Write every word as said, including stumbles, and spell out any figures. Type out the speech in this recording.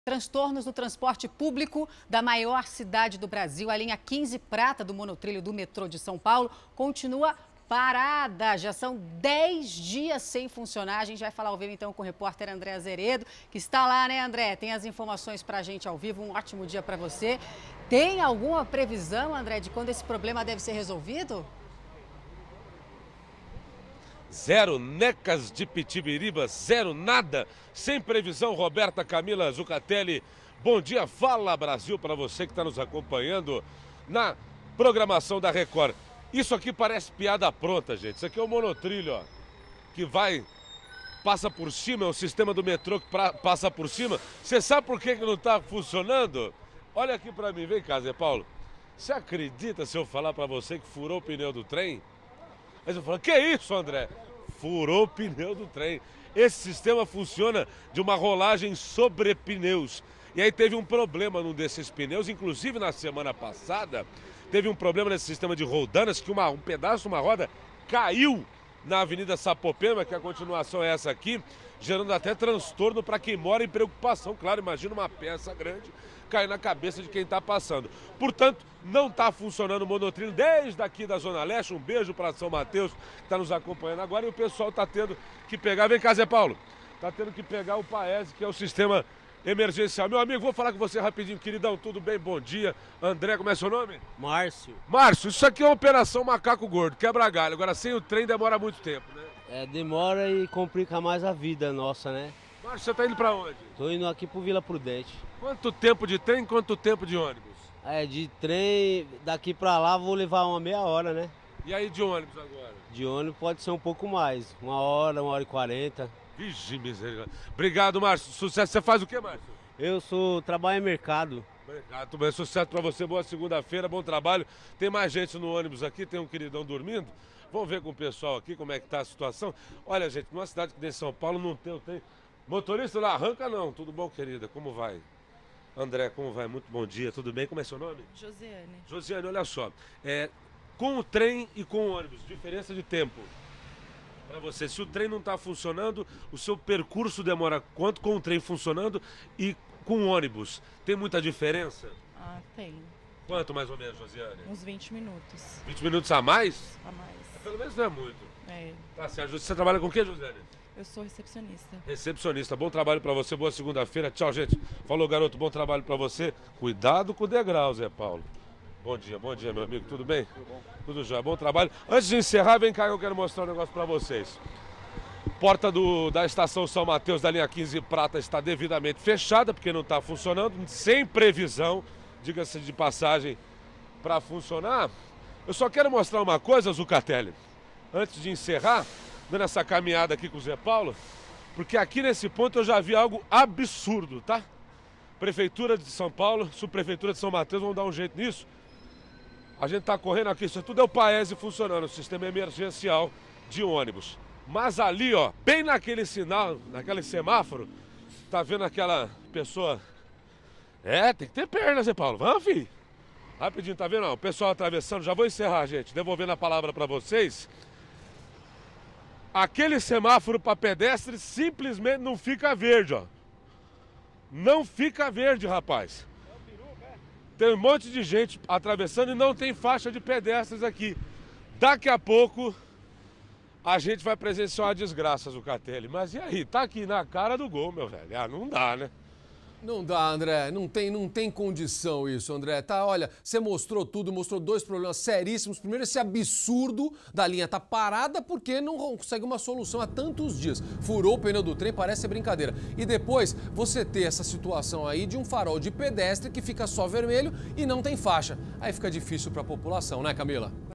Transtornos no transporte público da maior cidade do Brasil. A linha quinze prata do monotrilho do metrô de São Paulo continua parada. Já são dez dias sem funcionar. A gente vai falar ao vivo então com o repórter André Azeredo, que está lá, né, André? Tem as informações pra gente ao vivo. Um ótimo dia para você. Tem alguma previsão, André, de quando esse problema deve ser resolvido? Zero necas de Pitibiriba, zero nada, sem previsão. Roberta Camila Zucatelli, bom dia, fala Brasil para você que está nos acompanhando na programação da Record. Isso aqui parece piada pronta, gente. Isso aqui é o monotrilho, ó, que vai, passa por cima, é o sistema do metrô que pra, passa por cima. Você sabe por que, que não está funcionando? Olha aqui para mim, vem cá, Zé Paulo. Você acredita se eu falar para você que furou o pneu do trem? Aí você fala, que isso, André? Furou o pneu do trem. Esse sistema funciona de uma rolagem sobre pneus. E aí teve um problema num desses pneus, inclusive na semana passada, teve um problema nesse sistema de roldanas, que uma, um pedaço de uma roda caiu na Avenida Sapopema, que a continuação é essa aqui, gerando até transtorno para quem mora e preocupação. Claro, imagina uma peça grande cair na cabeça de quem está passando. Portanto, não está funcionando o monotrilho desde aqui da Zona Leste. Um beijo para São Mateus, que está nos acompanhando agora. E o pessoal está tendo que pegar... Vem cá, Zé Paulo. Está tendo que pegar o Paese, que é o sistema emergencial. Meu amigo, vou falar com você rapidinho, queridão. Tudo bem? Bom dia. André, como é seu nome? Márcio. Márcio, isso aqui é uma operação macaco gordo, quebra galho. Agora, sem o trem demora muito tempo, né? É, demora e complica mais a vida nossa, né? Márcio, você está indo para onde? Tô indo aqui pro Vila Prudente. Quanto tempo de trem, quanto tempo de ônibus? É, de trem, daqui pra lá vou levar uma meia hora, né? E aí de ônibus agora? De ônibus pode ser um pouco mais, uma hora, uma hora e quarenta. Vixe, misericórdia. Obrigado, Márcio. Sucesso. Você faz o quê, Márcio? Eu sou, trabalho em mercado. Obrigado, bem. Sucesso pra você, boa segunda-feira, bom trabalho. Tem mais gente no ônibus aqui, tem um queridão dormindo. Vamos ver com o pessoal aqui como é que tá a situação. Olha, gente, numa cidade que nem São Paulo não tem, tem... Motorista não arranca não. Tudo bom, querida? Como vai? André, como vai? Muito bom dia, tudo bem? Como é seu nome? Josiane. Josiane, olha só. É, com o trem e com o ônibus, diferença de tempo. Para você, se o trem não está funcionando, o seu percurso demora quanto com o trem funcionando e com o ônibus? Tem muita diferença? Ah, tem. Quanto mais ou menos, Josiane? Uns vinte minutos vinte minutos a mais? a mais. Pelo menos não é muito. É. Tá certo. Você trabalha com o quê, Josiane? Eu sou recepcionista. Recepcionista. Bom trabalho pra você, boa segunda-feira. Tchau, gente. Falou, garoto, bom trabalho pra você. Cuidado com o degrau, Zé Paulo. Bom dia, bom dia, meu amigo. Tudo bem? Tudo bom. Tudo já. Bom trabalho. Antes de encerrar, vem cá que eu quero mostrar um negócio pra vocês. Porta do, da estação São Mateus da linha quinze prata está devidamente fechada, porque não está funcionando, sem previsão, diga-se de passagem, para funcionar. Eu só quero mostrar uma coisa, Zucatelli, antes de encerrar, dando essa caminhada aqui com o Zé Paulo, porque aqui nesse ponto eu já vi algo absurdo, tá? Prefeitura de São Paulo, subprefeitura de São Mateus vão dar um jeito nisso. A gente tá correndo aqui, isso tudo é o Paese funcionando, o sistema emergencial de ônibus. Mas ali, ó, bem naquele sinal, naquele semáforo, tá vendo aquela pessoa... É, tem que ter perna, Zé Paulo, vamos, filho. Rapidinho, tá vendo? Ó, o pessoal atravessando, já vou encerrar, gente, devolvendo a palavra para vocês. Aquele semáforo para pedestres simplesmente não fica verde, ó. Não fica verde, rapaz. Tem um monte de gente atravessando e não tem faixa de pedestres aqui. Daqui a pouco a gente vai presenciar uma desgraça, Zucatelli. Mas e aí? Tá aqui na cara do gol, meu velho. Ah, não dá, né? Não dá, André, não tem, não tem condição isso, André. Tá, olha, você mostrou tudo, mostrou dois problemas seríssimos. Primeiro, esse absurdo da linha tá parada porque não consegue uma solução há tantos dias. Furou o pneu do trem, parece ser brincadeira. E depois, você ter essa situação aí de um farol de pedestre que fica só vermelho e não tem faixa. Aí fica difícil pra população, né, Camila?